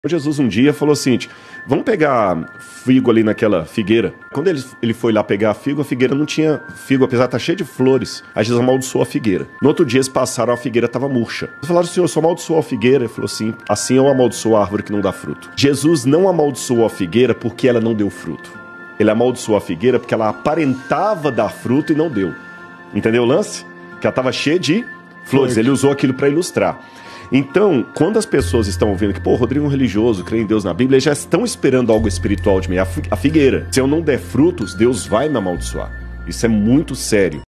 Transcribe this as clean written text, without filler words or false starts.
Jesus um dia falou assim, vamos pegar figo ali naquela figueira. Quando ele foi lá pegar a figueira não tinha figo, apesar de estar cheio de flores. Aí Jesus amaldiçoou a figueira. No outro dia eles passaram, a figueira estava murcha. Eles falaram, Senhor, só amaldiçoou a figueira? Ele falou assim eu amaldiçoo a árvore que não dá fruto. Jesus não amaldiçoou a figueira porque ela não deu fruto. Ele amaldiçoou a figueira porque ela aparentava dar fruto e não deu. Entendeu o lance? Que ela estava cheia de flores. Ele usou aquilo para ilustrar. Então, quando as pessoas estão ouvindo que, o Rodrigo é um religioso, crê em Deus na Bíblia, eles já estão esperando algo espiritual de mim. A figueira. Se eu não der frutos, Deus vai me amaldiçoar. Isso é muito sério.